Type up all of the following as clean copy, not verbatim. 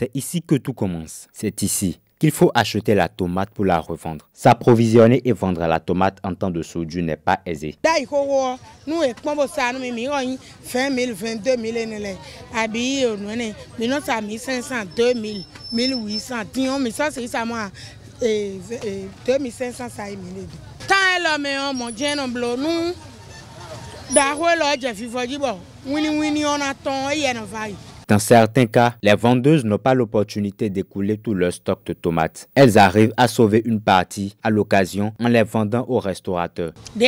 C'est ici que tout commence. C'est ici qu'il faut acheter la tomate pour la revendre. S'approvisionner et vendre la tomate en temps de soudure n'est pas aisé. Nous, 20 000, 22 000, 1500, 2000, 1800, mais ça c'est ça moi 2500 ça est mille. Tant elle mais on mange non blo nous d'arrêt là j'ai fait bon wini on attend et y en va. Dans certains cas, les vendeuses n'ont pas l'opportunité d'écouler tout leur stock de tomates. Elles arrivent à sauver une partie à l'occasion en les vendant aux restaurateurs. Nous,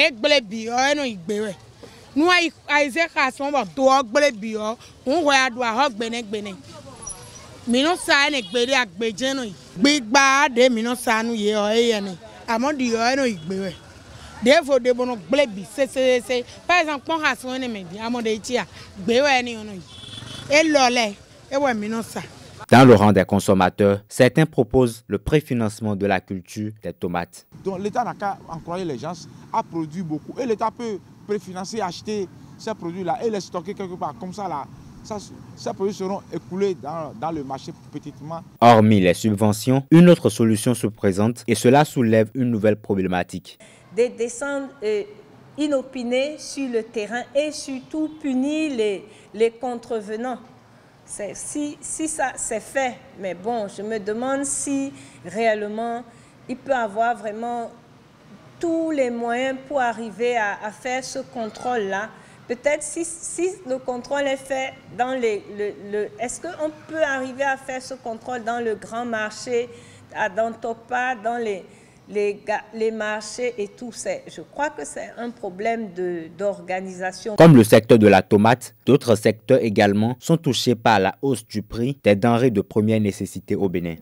dans le rang des consommateurs, certains proposent le préfinancement de la culture des tomates. Donc l'État n'a qu'à encourager les gens à produire beaucoup. Et l'État peut préfinancer, acheter ces produits-là et les stocker quelque part. Comme ça, là, ces produits seront écoulés dans le marché petitement. Hormis les subventions, une autre solution se présente et cela soulève une nouvelle problématique. De descendre inopinés sur le terrain et surtout punir les contrevenants. Si ça c'est fait, mais bon, je me demande si réellement il peut avoir vraiment tous les moyens pour arriver à faire ce contrôle-là. Peut-être si le contrôle est fait dans est-ce qu'on peut arriver à faire ce contrôle dans le grand marché, à Dantopa, dans les marchés et tout ça? Je crois que c'est un problème d'organisation. Comme le secteur de la tomate, d'autres secteurs également sont touchés par la hausse du prix des denrées de première nécessité au Bénin.